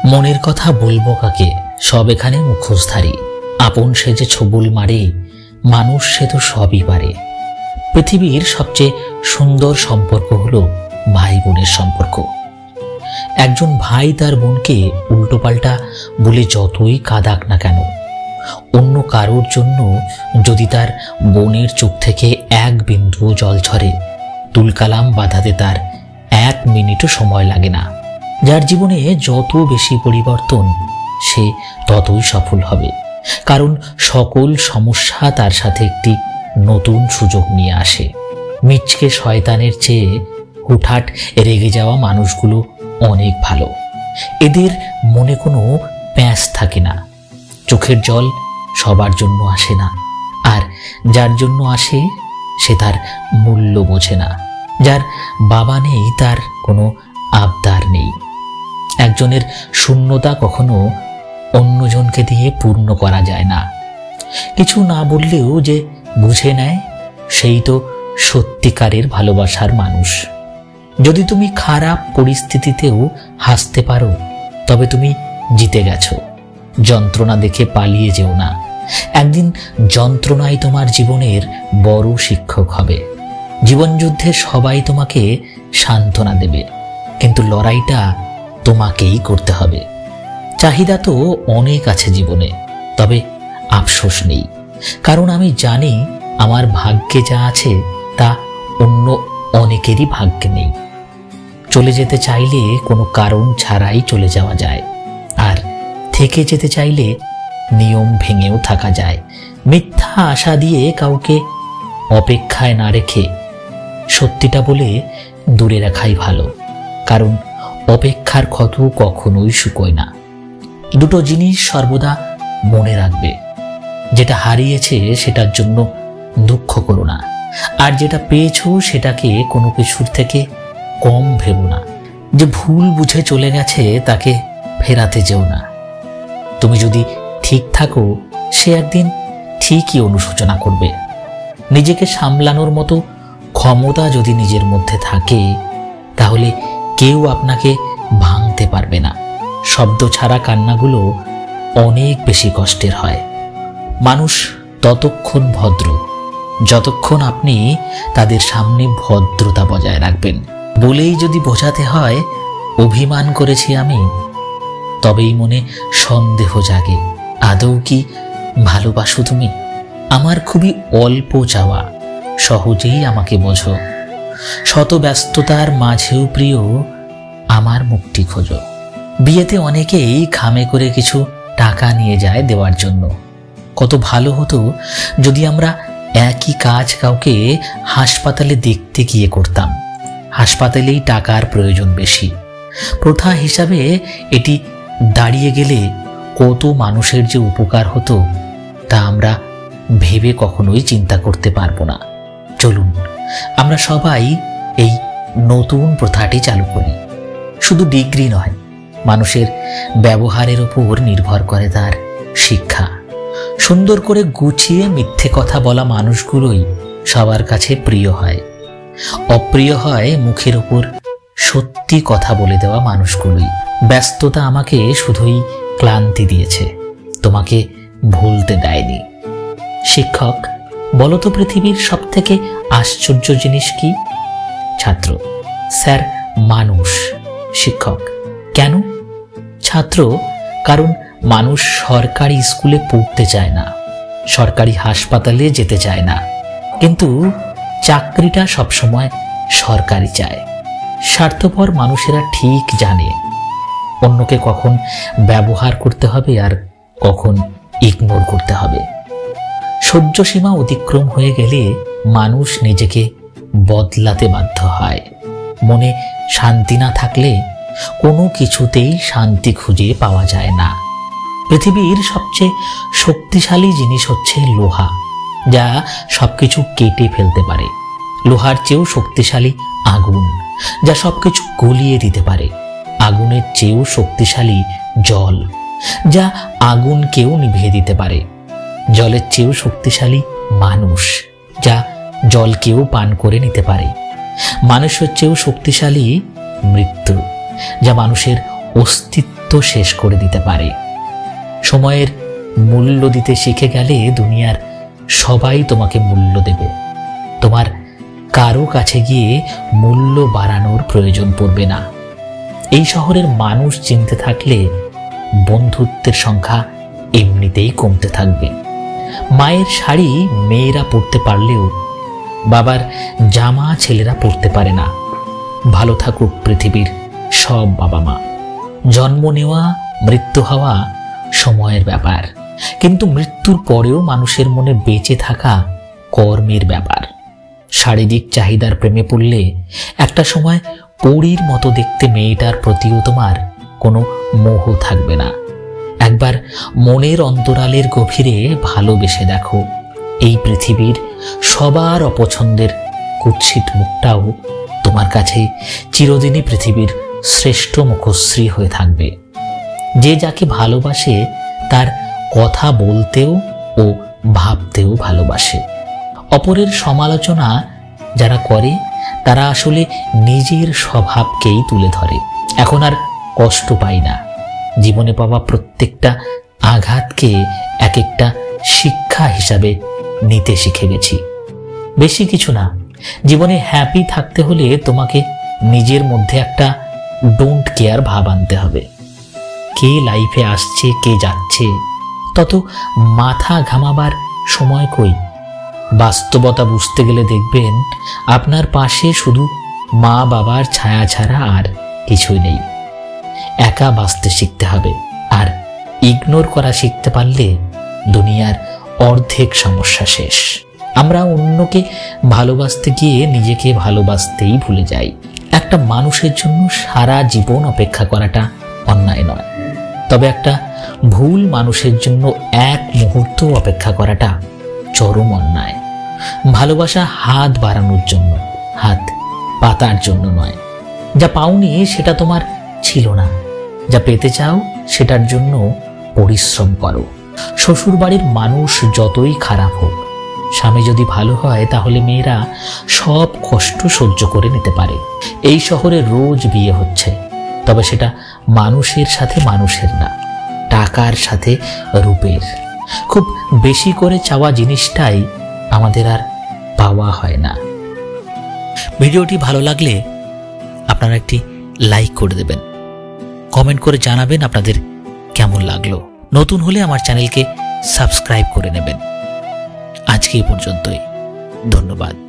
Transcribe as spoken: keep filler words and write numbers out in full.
মনের কথা বলবো কাকে, সব এখানে মুখোশধারী। আপন সে যে ছবুল মারে, মানুষ সে তো সবই পারে। পৃথিবীর সবচেয়ে সুন্দর সম্পর্ক হলো ভাই বোনের সম্পর্ক। একজন ভাই তার বোনকে উল্টোপাল্টা বলে যতই কাঁদাক না কেন, অন্য কারোর জন্য যদি তার বোনের চোখ থেকে এক বিন্দু জল ঝরে, তুলকালাম বাঁধাতে তার এক মিনিটও সময় লাগে না। যার জীবনে যত বেশি পরিবর্তন, সে ততই সফল হবে, কারণ সকল সমস্যা তার সাথে একটি নতুন সুযোগ নিয়ে আসে। মিচকে শয়তানের চেয়ে হুটহাট রেগে যাওয়া মানুষগুলো অনেক ভালো। এদের মনে কোনো প্যাঁচ থাকে না। চোখের জল সবার জন্য আসে না, আর যার জন্য আসে সে তার মূল্য বোঝে না। যার বাবা নেই তার কোনো আবদার নেই। একজনের শূন্যতা কখনো অন্যজনকে দিয়ে পূর্ণ করা যায় না। কিছু না বললেও যে বুঝে নেয়, সেই তো সত্যিকারের ভালোবাসার মানুষ। যদি তুমি খারাপ পরিস্থিতিতেও হাসতে পারো, তবে তুমি জিতে গেছো। যন্ত্রণা দেখে পালিয়ে যেও না। একদিন যন্ত্রণাই তোমার জীবনের বড় শিক্ষক হবে। জীবনযুদ্ধে সবাই তোমাকে সান্ত্বনা দেবে, কিন্তু লড়াইটা তোমাকেই করতে হবে। চাহিদা তো অনেক আছে জীবনে, তবে আফসোস নেই, কারণ আমি জানি আমার ভাগ্যে যা আছে তা অন্য অনেকেরই ভাগ্যে নেই। চলে যেতে চাইলে কোনো কারণ ছাড়াই চলে যাওয়া যায়, আর থেকে যেতে চাইলে নিয়ম ভেঙেও থাকা যায়। মিথ্যা আশা দিয়ে কাউকে অপেক্ষায় না রেখে সত্যিটা বলে দূরে রাখাই ভালো, কারণ অপেক্ষার ক্ষত কখনোই শুকোয় না। দুটো জিনিস সর্বদা মনে রাখবে, যেটা হারিয়েছে সেটার জন্য দুঃখ করো না, আর যেটা পেয়েছো সেটাকে কোনো কিছুর থেকে কম ভেবো না। যে ভুল বুঝে চলে গেছে তাকে ফেরাতে যেও না। তুমি যদি ঠিক থাকো, সে একদিন ঠিকই অনুশোচনা করবে। নিজেকে সামলানোর মতো ক্ষমতা যদি নিজের মধ্যে থাকে, তাহলে কেউ আপনাকে ভাঙতে পারবে না। শব্দ ছাড়া কান্নাগুলো অনেক বেশি কষ্টের হয়। মানুষ ততক্ষণ ভদ্র যতক্ষণ আপনি তাদের সামনে ভদ্রতা বজায় রাখবেন। বলেই যদি বোঝাতে হয় অভিমান করেছি আমি, তবেই মনে সন্দেহ জাগে, আদৌ কি ভালোবাসো তুমি? আমার খুবই অল্প চাওয়া, সহজেই আমাকে বোঝো। শত ব্যস্ততার মাঝেও প্রিয় আমার মুক্তি খোঁজো। বিয়েতে অনেকেই খামে করে কিছু টাকা নিয়ে যায় দেওয়ার জন্য। কত ভালো হতো যদি আমরা একই কাজ কাউকে হাসপাতালে দেখতে গিয়ে করতাম। হাসপাতালেই টাকার প্রয়োজন বেশি। প্রথা হিসাবে এটি দাঁড়িয়ে গেলে কত মানুষের যে উপকার হতো, তা আমরা ভেবে কখনোই চিন্তা করতে পারবো না। চলুন আমরা সবাই এই নতুন প্রথাটি চালু করি। শুধু ডিগ্রি নয়, মানুষের ব্যবহারের উপর নির্ভর করে তার শিক্ষা। সুন্দর করে গুছিয়ে মিথ্যে কথা বলা মানুষগুলোই সবার কাছে প্রিয় হয়। অপ্রিয় হয় মুখের উপর সত্যি কথা বলে দেওয়া মানুষগুলোই। ব্যস্ততা আমাকে শুধুই ক্লান্তি দিয়েছে, তোমাকে ভুলতে দেয়নি। শিক্ষক, বলো তো পৃথিবীর সব থেকে আশ্চর্য জিনিস কি? ছাত্র: স্যার, মানুষ। শিক্ষক: কেন? ছাত্র: কারণ মানুষ সরকারি স্কুলে পড়তে চায় না, সরকারি হাসপাতালে যেতে চায় না, কিন্তু চাকরিটা সবসময় সরকারি চায়। স্বার্থপর মানুষেরা ঠিক জানে অন্যকে কখন ব্যবহার করতে হবে আর কখন ইগনোর করতে হবে। সহ্য সীমা অতিক্রম হয়ে গেলে মানুষ নিজেকে বদলাতে বাধ্য হয়। মনে শান্তি না থাকলে কোনো কিছুতেই শান্তি খুঁজে পাওয়া যায় না। পৃথিবীর সবচেয়ে শক্তিশালী জিনিস হচ্ছে লোহা, যা সবকিছু কেটে ফেলতে পারে। লোহার চেয়েও শক্তিশালী আগুন, যা সবকিছু গলিয়ে দিতে পারে। আগুনের চেয়েও শক্তিশালী জল, যা আগুনকেও নিভিয়ে দিতে পারে। জলের চেয়েও শক্তিশালী মানুষ, যা জলকেও পান করে নিতে পারে। মানুষের চেয়েও শক্তিশালী মৃত্যু, যা মানুষের অস্তিত্ব মুহূর্ত শেষ করে দিতে পারে। সময়ের মূল্য দিতে শিখে গেলে দুনিয়ার সবাই তোমাকে মূল্য দেবে। তোমার কারো কাছে গিয়ে মূল্য বাড়ানোর প্রয়োজন পড়বে না। এই শহরের মানুষ চিনতে থাকলে বন্ধুত্বের সংখ্যা এমনিতেই কমতে থাকবে। মায়ের শাড়ি মেয়েরা পরতে পারলেও বাবার জামা ছেলেরা পরতে পারে না। ভালো থাকুক পৃথিবীর সব বাবা মা। জন্ম নেওয়া, মৃত্যু হওয়া সময়ের ব্যাপার, কিন্তু মৃত্যুর পরেও মানুষের মনে বেঁচে থাকা কর্মের ব্যাপার। শারীরিক চাহিদার প্রেমে পড়লে একটা সময় পরীর মতো দেখতে মেয়েটার প্রতিও তোমার কোনো মোহ থাকবে না। একবার মনের অন্তরালের গভীরে ভালোবেসে দেখো, এই পৃথিবীর সবার অপছন্দের কুৎসিত মুখটাও তোমার কাছে চিরদিনই পৃথিবীর শ্রেষ্ঠ মুখশ্রী হয়ে থাকবে। যে যাকে ভালোবাসে তার কথা বলতেও ও ভাবতেও ভালোবাসে। অপরের সমালোচনা যারা করে তারা আসলে নিজের স্বভাবকেই তুলে ধরে। এখন আর কষ্ট পাই না। জীবনে পাওয়া প্রত্যেকটা আঘাতকে এক একটা শিক্ষা হিসাবে নিতে শিখে গেছি। বেশি কিছু না, জীবনে হ্যাপি থাকতে হলে তোমাকে নিজের মধ্যে একটা ডোন্ট কেয়ার ভাব আনতে হবে। কে লাইফে আসছে কে যাচ্ছে তত মাথা ঘামাবার সময় কই। বাস্তবতা বুঝতে গেলে দেখবেন আপনার পাশে শুধু মা বাবার ছায়া ছাড়া আর কিছুই নেই। একা বাঁচতে শিখতে হবে, আর ইগনোর করা শিখতে পারলে দুনিয়ার অর্ধেক সমস্যা শেষ। আমরা অন্যকে ভালোবাসতে গিয়ে নিজেকে ভালোবাসতেই ভুলে যাই। একটা মানুষের জন্য সারা জীবন অপেক্ষা করাটা অন্যায় নয়, তবে একটা ভুল মানুষের জন্য এক মুহূর্ত অপেক্ষা করাটা চরম অন্যায়। ভালোবাসা হাত বাড়ানোর জন্য, হাত পাতার জন্য নয়। যা পাওনি সেটা তোমার ছিল না, যা পেতে চাও সেটার জন্য পরিশ্রম করো। শ্বশুর বাড়ির মানুষ যতই খারাপ হোক, স্বামী যদি ভালো হয় তাহলে মেয়েরা সব কষ্ট সহ্য করে নিতে পারে। এই শহরে রোজ বিয়ে হচ্ছে, তবে সেটা মানুষের সাথে মানুষের না, টাকার সাথে রূপের। খুব বেশি করে চাওয়া জিনিসটাই আমাদের আর পাওয়া হয় না। ভিডিওটি ভালো লাগলে আপনারা একটি লাইক করে দেবেন, কমেন্ট করে জানাবেন আপনাদের কেমন লাগলো। নতুন হলে আমার চ্যানেলকে সাবস্ক্রাইব করে নেবেন। আজকে এই পর্যন্তই, ধন্যবাদ।